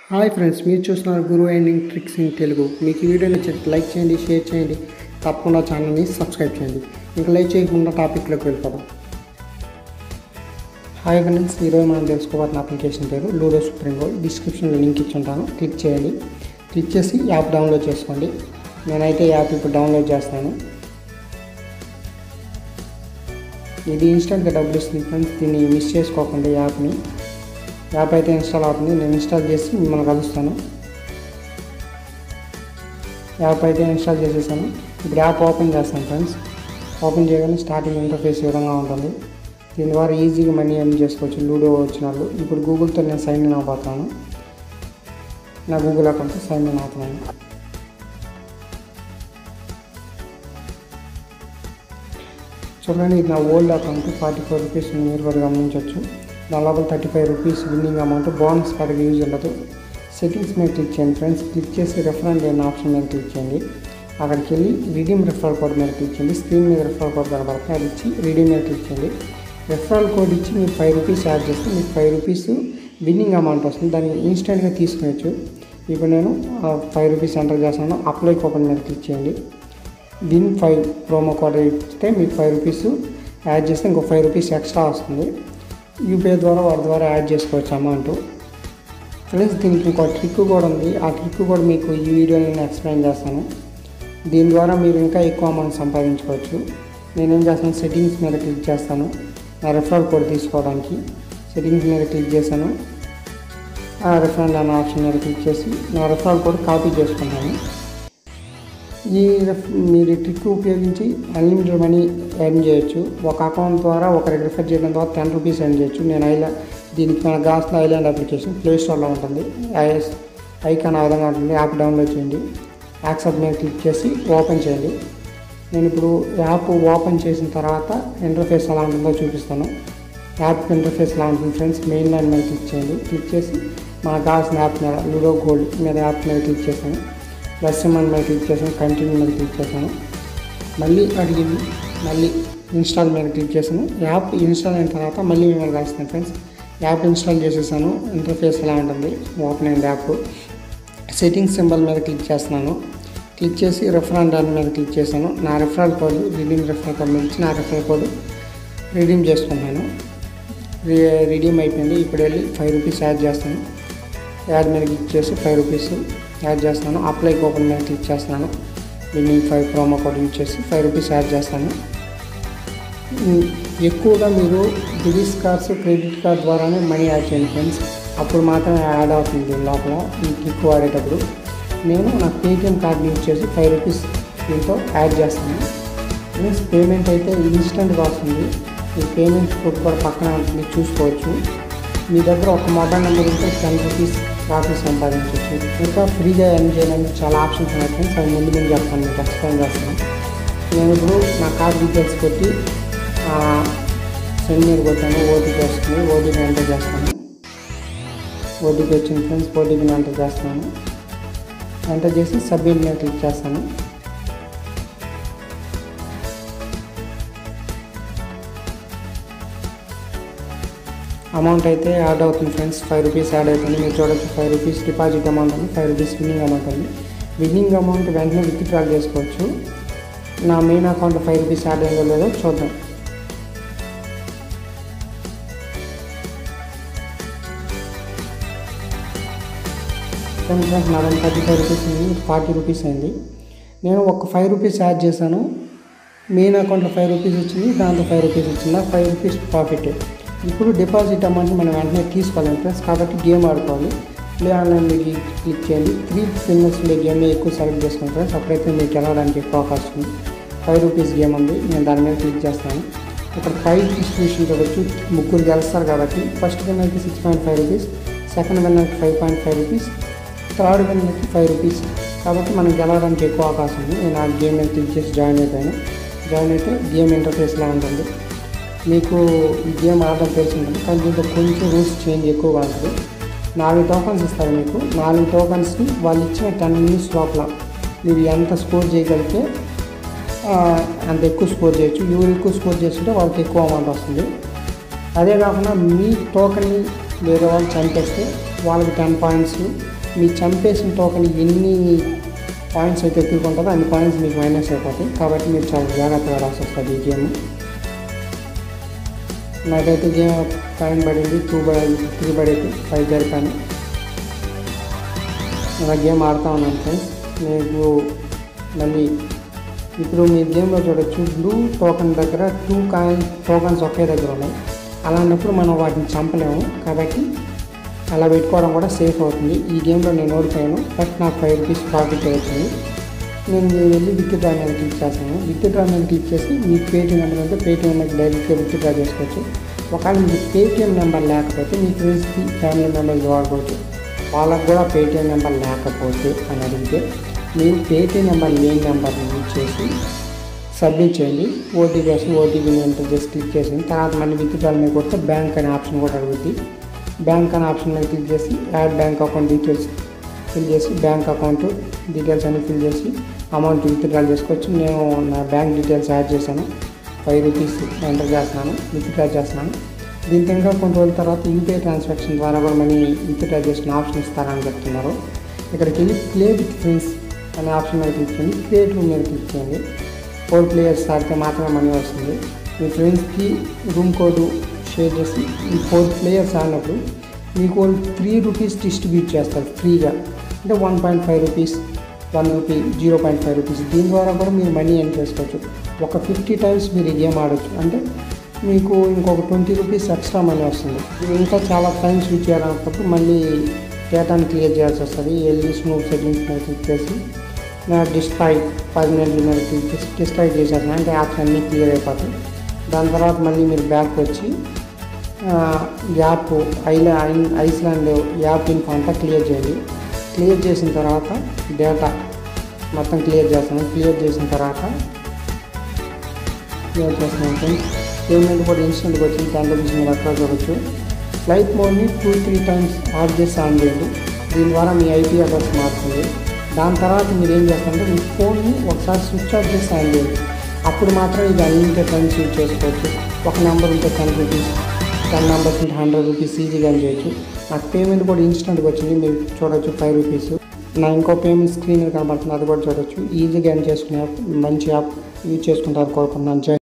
Hi friends, మీరు చూస్తున్నారు Guru ending tricks in Telugu. మీకు ఈ వీడియో నచ్చితే లైక్ చేయండి, షేర్ చేయండి, తప్పకుండా ఛానల్ని సబ్స్క్రైబ్ చేయండి. ఇంకా లైక్ చేయకుండా టాపిక్లోకి వెళ్ళిపోదాం. హాయ్ ఫ్రెండ్స్, ఈరోజు మనం తెలుసుకోవాల్సిన అప్లికేషన్ పేరు లూడో సుప్రీం గోల్డ్. డిస్క్రిప్షన్లో లింక్ ఇచ్చి ఉంటాను, క్లిక్ చేయండి. క్లిక్ చేసి యాప్ డౌన్లోడ్ చేసుకోండి. నేనైతే యాప్ ఇప్పుడు డౌన్లోడ్ చేస్తాను. ఇది ఇన్స్టెంట్గా డబ్బులు ఇస్తుంది ఫ్రెండ్స్, దీన్ని మిస్ చేసుకోకండి. యాప్ అయితే ఇన్స్టాల్ అవుతుంది. నేను ఇన్స్టాల్ చేసి మిమ్మల్ని కలుస్తాను. యాప్ అయితే ఇన్స్టాల్ చేసేసాను. ఇప్పుడు యాప్ ఓపెన్ చేస్తాను ఫ్రెండ్స్. ఓపెన్ చేయగానే స్టార్టింగ్ ఇంటర్ఫేస్ ఈ విధంగా ఉంటుంది. దీని ద్వారా ఈజీగా మనీ ఎర్న్ చేసుకోవచ్చు లూడో వచ్చిన వాళ్ళు. ఇప్పుడు గూగుల్తో నేను సైన్ ఇన్ అవ్వబోతున్నాను. నా గూగుల్ అకౌంట్తో సైన్ ఇన్ అవుతున్నాను. చూడండి, ఇది నా ఓల్డ్ అకౌంట్. 44 రూపీస్ మీరు కూడా గమనించవచ్చు. దాని లోపల 35 రూపీస్ విన్నింగ్ అమౌంట్. బోనస్ పడక యూజ్ ఉండదు. సెట్టింగ్స్ మీద క్లిక్ చేయండి ఫ్రెండ్స్. క్లిక్ చేసి రెఫరల్ అనే ఆప్షన్ మీద క్లిక్ చేయండి. అక్కడికి వెళ్ళి రిడీమ్ రెఫరల్ కోడ్ మీద క్లిక్ చేయండి. స్క్రీన్ మీద రెఫరల్ కోడ్ కనబడుతుంది, అది ఇచ్చి రిడీమ్ మీద క్లిక్ చేయండి. రెఫరల్ కోడ్ ఇచ్చి మీరు 5 రూపీస్ యాడ్ చేస్తే మీకు 5 రూపీస్ విన్నింగ్ అమౌంట్ వస్తుంది. దాన్ని ఇన్స్టెంట్గా తీసుకునేచ్చు. ఇప్పుడు నేను 5 రూపీస్ ఎంటర్ చేస్తాను. అప్లై కూపన్ మీద క్లిక్ చేయండి. విన్ 5 ప్రోమో కోడ్ ఇస్తే మీకు 5 రూపీస్ యాడ్ చేస్తే ఇంకో 5 రూపీస్ ఎక్స్ట్రా వస్తుంది. యూపీఐ ద్వారా వాటి ద్వారా యాడ్ చేసుకోవచ్చు అమౌంట్. ఫ్రెండ్స్, దీనికి ఇంకో ట్రిక్ కూడా ఉంది. ఆ ట్రిక్ కూడా మీకు ఈ వీడియోలో నేను ఎక్స్ప్లెయిన్ చేస్తాను. దీని ద్వారా మీరు ఇంకా ఎక్కువ అమౌంట్ సంపాదించుకోవచ్చు. నేనేం చేస్తాను, సెట్టింగ్స్ మీద క్లిక్ చేస్తాను. నా రెఫరల్ కోడ్ తీసుకోవడానికి సెట్టింగ్స్ మీద క్లిక్ చేశాను. ఆ రెఫరల్ అనే ఆప్షన్ మీద క్లిక్ చేసి నా రెఫరల్ కోడ్ కాపీ చేసుకుంటాను. మీరు ఈ ట్రిక్ ఉపయోగించి అన్లిమిటెడ్ మనీ ఎర్న్ చేయొచ్చు. ఒక అకౌంట్ ద్వారా ఒకరికి రిఫర్ చేయడం ద్వారా 10 రూపీస్ ఎర్న్ చేయొచ్చు. దీనికి మన గాస్లో ఐలాండ్ అప్లికేషన్ ప్లే స్టోర్లో ఉంటుంది. ఐకాన్ ఆ విధంగా ఉంటుంది. యాప్ డౌన్లోడ్ చేయండి. యాక్సెప్ట్ మీద క్లిక్ చేసి ఓపెన్ చేయండి. నేను ఇప్పుడు యాప్ ఓపెన్ చేసిన తర్వాత ఇంటర్ఫేస్ ఎలా ఉంటుందో చూపిస్తాను. యాప్ ఇంటర్ఫేస్ ఎలా ఉంటుంది ఫ్రెండ్స్. మెయిన్ లైన్ మీద క్లిక్ చేయండి. క్లిక్ చేసి మన కావాల్సిన యాప్ మీద లూడో గోల్డ్ మీద యాప్ మీద క్లిక్ చేశాను. ప్లస్ సింబల్ మీద క్లిక్ చేశాను. కంటిన్యూ మీద క్లిక్ చేశాను. మళ్ళీ అడిగింది. మళ్ళీ ఇన్స్టాల్ మీద క్లిక్ చేశాను. యాప్ ఇన్స్టాల్ అయిన తర్వాత మళ్ళీ మిమ్మల్ని కలుస్తాను ఫ్రెండ్స్. యాప్ ఇన్స్టాల్ చేసేసాను. ఇంటర్ఫేస్ ఎలా ఉంటుంది. ఓపెన్ అయింది యాప్. సెట్టింగ్స్ సింబల్ మీద క్లిక్ చేస్తున్నాను. క్లిక్ చేసి రెఫరల్ దాని మీద క్లిక్ చేశాను. నా referral code redeem referral code మీద ఇచ్చి నా రెఫరల్ కోడ్ రిడీమ్ చేసుకున్నాను. రిడీమ్ అయిపోయింది. ఇప్పుడు వెళ్ళి 5 రూపీస్ యాడ్ చేస్తాను. యాడ్ మీద క్లిక్ చేసి 5 రూపీస్ యాడ్ చేస్తాను. అప్లై కూపన్ మీద క్లిక్ చేస్తున్నాను. విన్నింగ్ 5 ప్రోమో కోడ్ యూజ్ చేసి 5 రూపీస్ యాడ్ చేస్తాను. ఎక్కువగా మీరు డెబిట్ కార్డ్స్, క్రెడిట్ కార్డ్ ద్వారానే మనీ యాడ్ చేయండి ఫ్రెండ్స్. అప్పుడు మాత్రమే యాడ్ అవుతుంది దీని లోపల ఈ ట్రిక్ వాడేటప్పుడు. నేను నా పేటిఎం కార్డ్ యూజ్ చేసి 5 రూపీస్ దీంతో యాడ్ చేస్తాను. మీన్స్ పేమెంట్ అయితే ఇన్స్టెంట్గా వస్తుంది. ఈ పేమెంట్ కూడా పక్కన ఉంటుంది, చూసుకోవచ్చు. మీ దగ్గర ఒక మొబైల్ నెంబర్ ఉంటే 10 రూపీస్ ప్రాఫిట్ సంపాదించవచ్చు. ఇంకా ఫ్రీగా ఎర్న్ చేయడానికి చాలా ఆప్షన్స్ ఉన్నాయి ఫ్రెండ్స్. అవి ముందు నేను చెప్తాను, మీకు ఎక్స్ప్లెయిన్ చేస్తాను. నేను ఇప్పుడు నా కార్డ్ డీటెయిల్స్ పెట్టి సెండ్ మీద కొట్టాను. ఓటీపీ వస్తుంది. ఓటీపీ ఎంటర్ చేస్తాను. ఓటీపీ వచ్చింది ఫ్రెండ్స్. ఓటీపీని ఎంటర్ చేస్తాను. ఎంటర్ చేసి సబ్మిట్ మీద క్లిక్ చేస్తాను. అమౌంట్ అయితే యాడ్ అవుతుంది ఫ్రెండ్స్. 5 రూపీస్ యాడ్ అవుతుంది. మీరు చూడొచ్చు 5 రూపీస్ డిపాజిట్ అమౌంట్ ఉంది, 5 రూపీస్ విన్నింగ్ అమౌంట్ ఉంది. విన్నింగ్ అమౌంట్ వెంటనే విత్డ్రా చేసుకోవచ్చు. నా మెయిన్ అకౌంట్ 5 రూపీస్ యాడ్ అయిందో లేదో చూద్దాం. ఫ్రెండ్స్, నా 35 రూపీస్ ఉంది, 40 రూపీస్ అయింది. నేను ఒక 5 రూపీస్ యాడ్ చేశాను. మెయిన్ అకౌంట్లో 5 రూపీస్ వచ్చింది, దాంట్లో 5 రూపీస్ వచ్చింది. 5 రూపీస్ ప్రాఫిట్. ఇప్పుడు డిపాజిట్ అమౌంట్ మనం వెంటనే తీసుకోవాలి ఫ్రెండ్స్. కాబట్టి గేమ్ ఆడుకోవాలి. ప్లే ఆన్లైన్ క్లిక్ చేయండి. 3 ఫింగర్స్ ఉండే గేమ్ ఎక్కువ సెలెక్ట్ చేసుకోండి ఫ్రెండ్స్. అప్పుడైతే మీకు గెలవడానికి ఎక్కువ అవకాశం ఉంది. 5 రూపీస్ గేమ్ ఉంది, నేను దాని మీద క్లిక్ చేస్తాను. ఇక్కడ 5 డిస్ట్రిబ్యూషన్ చూడవచ్చు. ముగ్గురు గెలుస్తారు కాబట్టి ఫస్ట్ విన్నర్కి 6.5 రూపీస్, సెకండ్ విన్నర్కి 5.5 రూపీస్, థర్డ్ విన్నర్కి 5 రూపీస్. కాబట్టి మనం గెలవడానికి ఎక్కువ అవకాశం ఉంది. నేను ఆ గేమ్ మీద క్లిక్ చేసి జాయిన్ అయిపోయాను. జాయిన్ అయితే గేమ్ ఇంటర్ఫేస్లా ఉంటుంది. మీకు ఈ గేమ్ ఆడడం తెలిసి ఉంటుంది, కానీ దీంట్లో కొంచెం రూల్స్ చేంజ్ ఎక్కువగా ఉంటుంది. 4 టోకన్స్ ఇస్తారు మీకు. 4 టోకన్స్ని వాళ్ళు ఇచ్చిన 10 మినిట్స్ లోపల మీరు ఎంత స్కోర్ చేయగలిగితే అంత ఎక్కువ స్కోర్ చేయొచ్చు. ఎవరు ఎక్కువ స్కోర్ చేస్తుంటే వాళ్ళకి ఎక్కువ అమౌంట్ వస్తుంది. అదే కాకుండా మీ టోకన్ని వేరే వాళ్ళు చంపేస్తే వాళ్ళకి 10 పాయింట్స్, మీ చంపేసిన టోకెన్ ఎన్ని పాయింట్స్ అయితే ఎక్కువ అన్ని పాయింట్స్ మీకు మైనస్ అయిపోతాయి. కాబట్టి మీరు చాలా జాగ్రత్తగా రాసి వస్తుంది ఈ గేమ్. నాకైతే గేమ్ టైం పడింది 3 పడేది 5 జరిపాను. అలా గేమ్ ఆడుతూ ఉన్నాను ఫ్రెండ్స్. మీకు మళ్ళీ ఇప్పుడు మీ గేమ్లో చూడొచ్చు, బ్లూ టోకెన్ దగ్గర 2 టోకెన్స్ ఒకే దగ్గర ఉన్నాయి. అలాంటప్పుడు మనం వాటిని చంపలేము. కాబట్టి అలా పెట్టుకోవడం కూడా సేఫ్ అవుతుంది. ఈ గేమ్లో నేను ఓడిపోయాను. ఫస్ట్ నాకు 5 రూపీస్ ప్రాఫిట్ వచ్చింది. నేను వెళ్ళి విత్డ్రా మీద క్లిక్ చేస్తాను. విత్డ్రా మీద క్లిక్ చేసి మీకు పేటీఎం నెంబర్ ఉంటే పేటీఎం నెంబర్ డైరెక్ట్గా విత్డ్రా చేసుకోవచ్చు. ఒకవేళ మీకు పేటీఎం నెంబర్ లేకపోతే మీ ఫ్రెండ్స్కి ఫ్యామిలీ మెంబర్స్ వాడుకోవచ్చు. వాళ్ళకు కూడా పేటీఎం నెంబర్ లేకపోతే అని అడిగితే మీరు పేటీఎం నెంబర్ లేని నెంబర్ని యూజ్ చేసి సబ్మిట్ చేయండి. ఓటీపీని ఎంటర్ చేసి క్లిక్ చేసిన తర్వాత మళ్ళీ విత్డ్రా మీద కొడితే బ్యాంక్ అనే ఆప్షన్ కూడా అడుగుద్ది. బ్యాంక్ అనే ఆప్షన్ మీద క్లిక్ చేసి add bank account details fill చేసి బ్యాంక్ అకౌంట్ డీటెయిల్స్ అన్ని ఫిల్ చేసి అమౌంట్ విత్డ్రా చేసుకోవచ్చు. నేను నా బ్యాంక్ డీటెయిల్స్ యాడ్ చేశాను. 5 రూపీస్ ఎంటర్ చేస్తున్నాను, విత్డ్రా చేస్తున్నాను. దీంతో ఇంకా కొన్ని రోజుల తర్వాత యూపీఐ ట్రాన్సాక్షన్ ద్వారా కూడా మనీ విత్డ్రా చేసుకునే ఆప్షన్ ఇస్తారని చెప్తున్నారు. ఇక్కడికి వెళ్ళి ప్లే విత్ ఫ్రెండ్స్ అనే ఆప్షన్ మీద క్లిక్ చేయండి. క్రియేట్ రూమ్ మీద క్లిక్ చేయండి. 4 ప్లేయర్స్ ఆడితే మాత్రమే మనీ వస్తుంది. మీ ఫ్రెండ్స్కి రూమ్ కోడ్ షేర్ చేసి ఈ 4 ప్లేయర్స్ ఆడినప్పుడు మీకు 3 రూపీస్ డిస్ట్రిబ్యూట్ చేస్తారు ఫ్రీగా. అంటే 1.5 రూపీస్, 1 రూపీ, 0.5 రూపీస్. దీని ద్వారా కూడా మీరు మనీ ఎర్న్ చేసుకోవచ్చు. ఒక 50 టైమ్స్ మీరు ఈ గేమ్ ఆడవచ్చు. అంటే మీకు ఇంకొక 20 రూపీస్ ఎక్స్ట్రా మనీ వస్తుంది. ఇంకా చాలా టైం స్విచ్ చేయాలన్నప్పుడు మళ్ళీ డేటాని క్లియర్ చేయాల్సి వస్తుంది. వెళ్ళి స్మూత్ సెట్టింగ్స్ మీద క్లిక్ చేసి డిస్ట్రాయ్ పర్మనెంట్ మీద క్లిక్ చేసి డిస్ట్రాయ్ చేసేస్తాను. అంటే యాప్స్ అన్నీ క్లియర్ అయిపోతాయి. దాని తర్వాత మళ్ళీ మీరు బ్యాక్ వచ్చి యాప్ ఐస్లాండ్ యాప్ ఇన్ఫో అంతా క్లియర్ చేయండి. క్లియర్ చేసిన తర్వాత డేటా మొత్తం క్లియర్ చేస్తాను. క్లియర్ చేసిన తర్వాత పేమెంట్ కూడా ఇన్స్టెంట్గా వచ్చింది. 10 రూపీస్ మీరు అక్కడ చూడవచ్చు. ఫ్లైట్ మోడ్ని 2-3 టైమ్స్ ఆఫ్ చేసి ఆన్ చేయండి. దీని ద్వారా మీ ఐపీ అడ్రస్ మారుతుంది. దాని తర్వాత మీరు ఏం చేస్తారంటే మీ ఫోన్ని ఒకసారి స్విచ్ ఆఫ్ చేసి ఆన్ చేయండి. అప్పుడు మాత్రం ఇది అన్లిమిటెడ్ టైమ్స్ యూజ్ చేసుకోవచ్చు. ఒక నెంబర్ ఉంటే 10 రూపీస్, 10 నెంబర్స్ ఉంటే 100 రూపీస్ ఈజీగా చేయొచ్చు. నాకు పేమెంట్ కూడా ఇన్స్టెంట్గా వచ్చింది. మీరు చూడవచ్చు 5 రూపీస్. నా ఇంకో పేమెంట్ స్క్రీన్ కనబడుతుంది, అది కూడా చూడవచ్చు. ఈజీగా చేసుకునే మంచి యాప్ యూజ్ చేసుకుంటారు కోరుకుంటున్నాను.